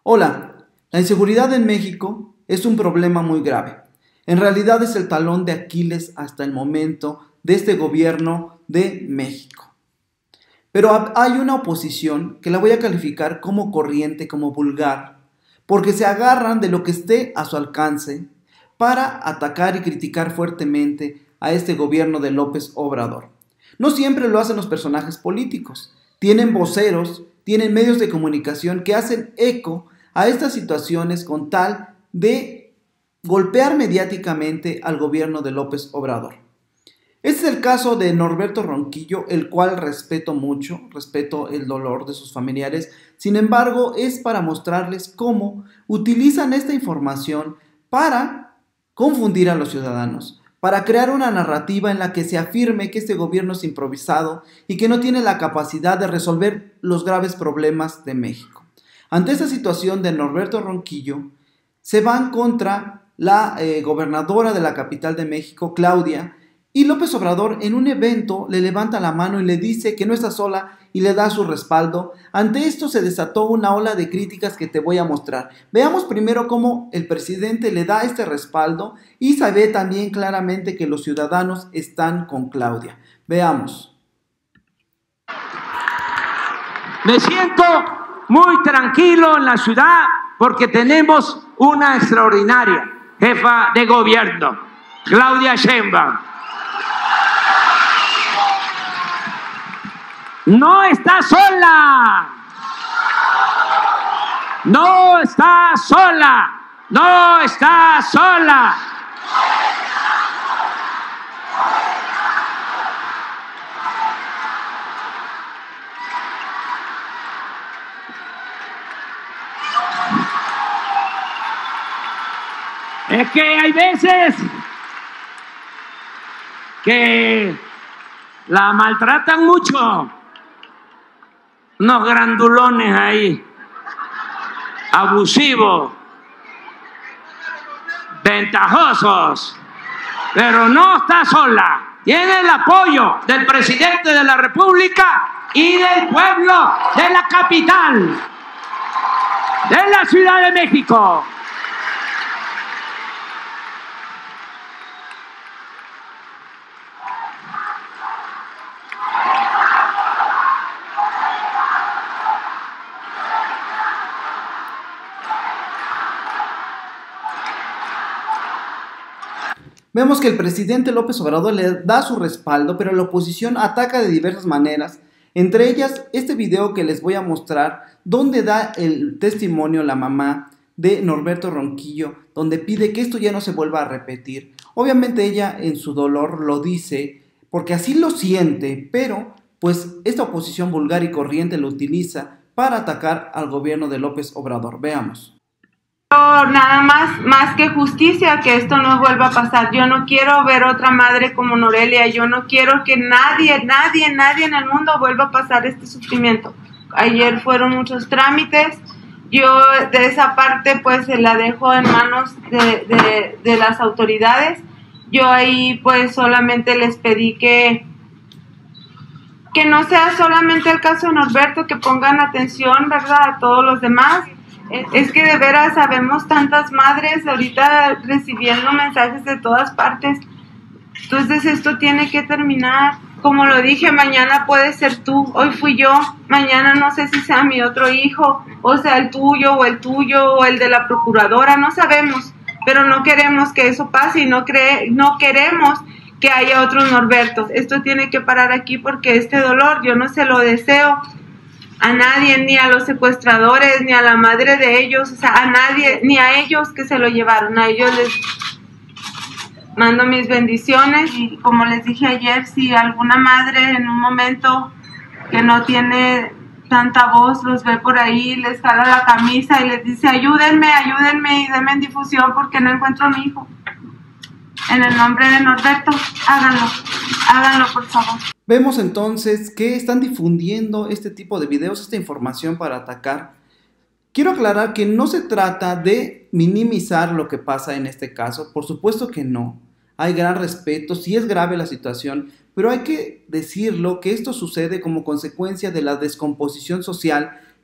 Hola, la inseguridad en México es un problema muy grave. En realidad es el talón de Aquiles hasta el momento de este gobierno de México. Pero hay una oposición que la voy a calificar como corriente, como vulgar, porque se agarran de lo que esté a su alcance para atacar y criticar fuertemente a este gobierno de López Obrador. No siempre lo hacen los personajes políticos. Tienen voceros, tienen medios de comunicación que hacen eco a estas situaciones con tal de golpear mediáticamente al gobierno de López Obrador. Este es el caso de Norberto Ronquillo, el cual respeto mucho, respeto el dolor de sus familiares. Sin embargo, es para mostrarles cómo utilizan esta información para confundir a los ciudadanos, para crear una narrativa en la que se afirme que este gobierno es improvisado y que no tiene la capacidad de resolver los graves problemas de México. Ante esta situación de Norberto Ronquillo, se van contra la gobernadora de la capital de México, Claudia, y López Obrador en un evento le levanta la mano y le dice que no está sola y le da su respaldo. Ante esto se desató una ola de críticas que te voy a mostrar. Veamos primero cómo el presidente le da este respaldo y se ve también claramente que los ciudadanos están con Claudia. Veamos. Me siento muy tranquilo en la ciudad porque tenemos una extraordinaria jefa de gobierno, Claudia Sheinbaum. No está sola, no está sola, no está sola. Es que hay veces que la maltratan mucho, unos grandulones ahí, abusivos, ventajosos, pero no está sola, tiene el apoyo del presidente de la República y del pueblo de la capital, de la Ciudad de México. Vemos que el presidente López Obrador le da su respaldo, pero la oposición ataca de diversas maneras, entre ellas este video que les voy a mostrar, donde da el testimonio la mamá de Norberto Ronquillo, donde pide que esto ya no se vuelva a repetir. Obviamente ella en su dolor lo dice, porque así lo siente, pero pues esta oposición vulgar y corriente lo utiliza para atacar al gobierno de López Obrador. Veamos. Nada más que justicia, que esto no vuelva a pasar. Yo no quiero ver otra madre como Norelia, yo no quiero que nadie en el mundo vuelva a pasar este sufrimiento. Ayer fueron muchos trámites, yo de esa parte pues se la dejo en manos de las autoridades. Yo ahí pues solamente les pedí que no sea solamente el caso de Norberto, que pongan atención, ¿verdad?, a todos los demás. Es que de veras sabemos tantas madres ahorita recibiendo mensajes de todas partes. Entonces esto tiene que terminar. Como lo dije, mañana puede ser tú, hoy fui yo, mañana no sé si sea mi otro hijo, o sea el tuyo o el de la procuradora, no sabemos, pero no queremos que eso pase y no queremos que haya otros Norbertos. Esto tiene que parar aquí porque este dolor yo no se lo deseo a nadie, ni a los secuestradores, ni a la madre de ellos, o sea, a nadie, ni a ellos que se lo llevaron. A ellos les mando mis bendiciones y como les dije ayer, si alguna madre en un momento que no tiene tanta voz los ve por ahí, les jala la camisa y les dice ayúdenme y denme en difusión porque no encuentro a mi hijo. En el nombre de Norberto, háganlo por favor. Vemos entonces que están difundiendo este tipo de videos, esta información para atacar. Quiero aclarar que no se trata de minimizar lo que pasa en este caso, por supuesto que no. Hay gran respeto, sí es grave la situación, pero hay que decirlo que esto sucede como consecuencia de la descomposición social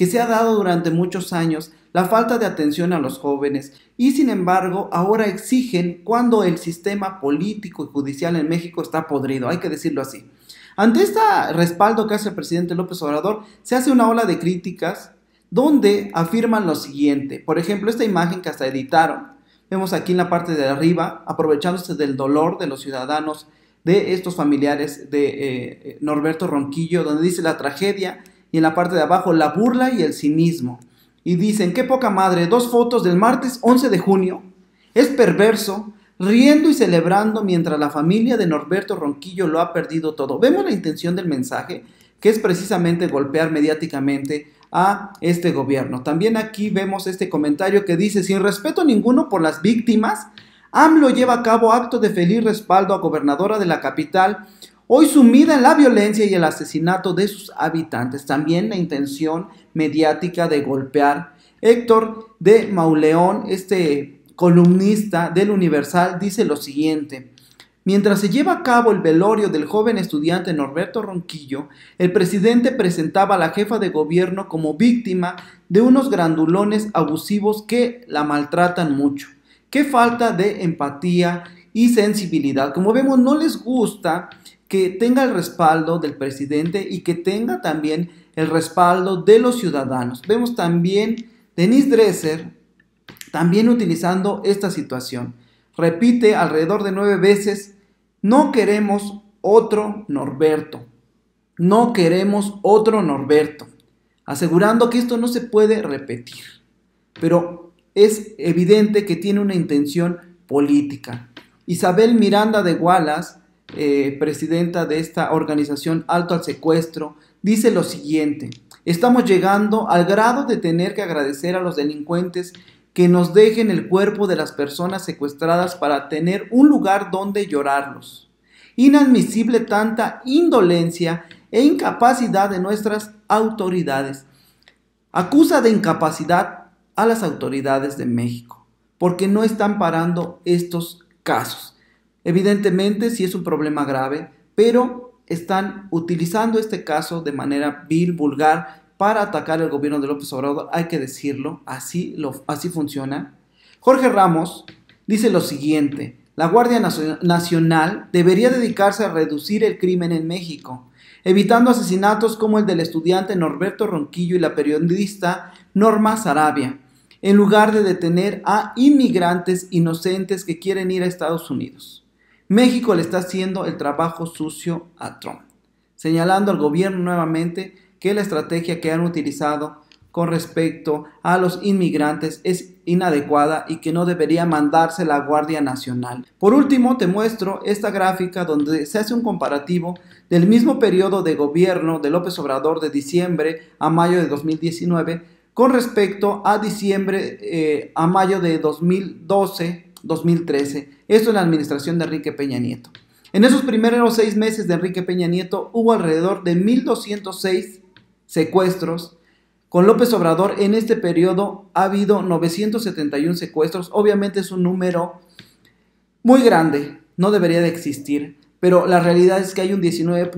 que se ha dado durante muchos años, la falta de atención a los jóvenes, y sin embargo ahora exigen cuando el sistema político y judicial en México está podrido, hay que decirlo así. Ante este respaldo que hace el presidente López Obrador, se hace una ola de críticas donde afirman lo siguiente. Por ejemplo, esta imagen que hasta editaron, vemos aquí en la parte de arriba, aprovechándose del dolor de los ciudadanos, de estos familiares de Norberto Ronquillo, donde dice la tragedia, y en la parte de abajo la burla y el cinismo. Y dicen, qué poca madre, 2 fotos del martes 11 de junio, es perverso, riendo y celebrando mientras la familia de Norberto Ronquillo lo ha perdido todo. Vemos la intención del mensaje, que es precisamente golpear mediáticamente a este gobierno. También aquí vemos este comentario que dice, sin respeto ninguno por las víctimas, AMLO lleva a cabo acto de feliz respaldo a gobernadora de la capital, hoy sumida en la violencia y el asesinato de sus habitantes. También la intención mediática de golpear. Héctor de Mauleón, este columnista del Universal, dice lo siguiente. Mientras se lleva a cabo el velorio del joven estudiante Norberto Ronquillo, el presidente presentaba a la jefa de gobierno como víctima de unos grandulones abusivos que la maltratan mucho. Qué falta de empatía y sensibilidad. Como vemos, no les gusta que tenga el respaldo del presidente y que tenga también el respaldo de los ciudadanos. Vemos también Denise Dresser también utilizando esta situación. Repite alrededor de 9 veces, no queremos otro Norberto, no queremos otro Norberto, asegurando que esto no se puede repetir. Pero es evidente que tiene una intención política. Isabel Miranda de Wallace, presidenta de esta organización Alto al Secuestro, dice lo siguiente: estamos llegando al grado de tener que agradecer a los delincuentes que nos dejen el cuerpo de las personas secuestradas para tener un lugar donde llorarlos. Inadmisible tanta indolencia e incapacidad de nuestras autoridades. Acusa de incapacidad a las autoridades de México porque no están parando estos casos. Evidentemente sí es un problema grave, pero están utilizando este caso de manera vil, vulgar, para atacar el gobierno de López Obrador. Hay que decirlo, así funciona. Jorge Ramos dice lo siguiente: la Guardia Nacional debería dedicarse a reducir el crimen en México, evitando asesinatos como el del estudiante Norberto Ronquillo y la periodista Norma Sarabia, en lugar de detener a inmigrantes inocentes que quieren ir a Estados Unidos. México le está haciendo el trabajo sucio a Trump, señalando al gobierno nuevamente que la estrategia que han utilizado con respecto a los inmigrantes es inadecuada y que no debería mandarse la Guardia Nacional. Por último, te muestro esta gráfica donde se hace un comparativo del mismo periodo de gobierno de López Obrador de diciembre a mayo de 2019 con respecto a diciembre a mayo de 2012-2013. Esto en la administración de Enrique Peña Nieto. En esos primeros 6 meses de Enrique Peña Nieto hubo alrededor de 1,206 secuestros. Con López Obrador en este periodo ha habido 971 secuestros. Obviamente es un número muy grande, no debería de existir, pero la realidad es que hay un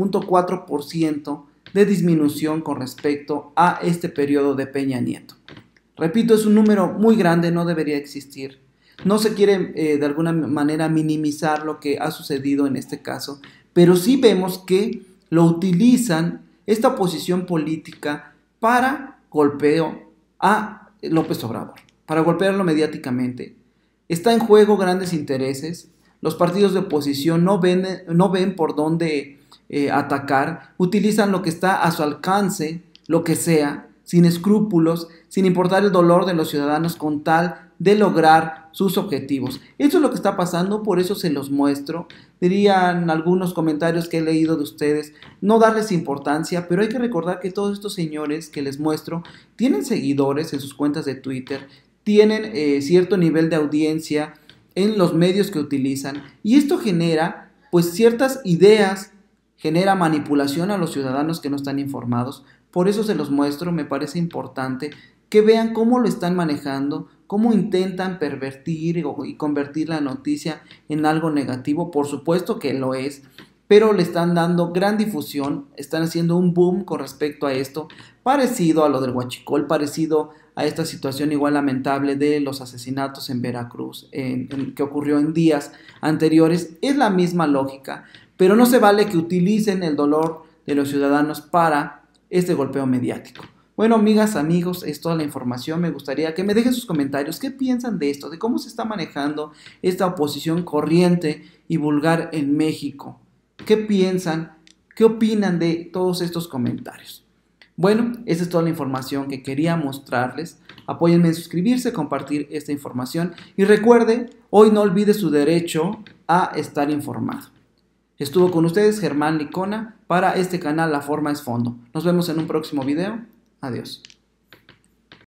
19.4% de disminución con respecto a este periodo de Peña Nieto. Repito, es un número muy grande, no debería existir. No se quiere de alguna manera minimizar lo que ha sucedido en este caso, pero sí vemos que lo utilizan esta oposición política para golpeo a López Obrador, para golpearlo mediáticamente. Está en juego grandes intereses. Los partidos de oposición no ven por dónde atacar, utilizan lo que está a su alcance, lo que sea, sin escrúpulos, sin importar el dolor de los ciudadanos, con tal de lograr sus objetivos. Eso es lo que está pasando, por eso se los muestro. Dirían algunos comentarios que he leído de ustedes, no darles importancia, pero hay que recordar que todos estos señores que les muestro tienen seguidores en sus cuentas de Twitter, tienen cierto nivel de audiencia en los medios que utilizan, y esto genera pues ciertas ideas, genera manipulación a los ciudadanos que no están informados. Por eso se los muestro, me parece importante que vean cómo lo están manejando, cómo intentan pervertir y convertir la noticia en algo negativo. Por supuesto que lo es, pero le están dando gran difusión, están haciendo un boom con respecto a esto, parecido a lo del huachicol, parecido a esta situación igual lamentable de los asesinatos en Veracruz, que ocurrió en días anteriores. Es la misma lógica, pero no se vale que utilicen el dolor de los ciudadanos para este golpeo mediático. Bueno, amigas, amigos, es toda la información. Me gustaría que me dejen sus comentarios. ¿Qué piensan de esto? De cómo se está manejando esta oposición corriente y vulgar en México. ¿Qué piensan? ¿Qué opinan de todos estos comentarios? Bueno, esa es toda la información que quería mostrarles. Apóyenme en suscribirse, compartir esta información y recuerde, hoy no olvide su derecho a estar informado. Estuvo con ustedes Germán Licona para este canal La Forma es Fondo. Nos vemos en un próximo video. Adiós.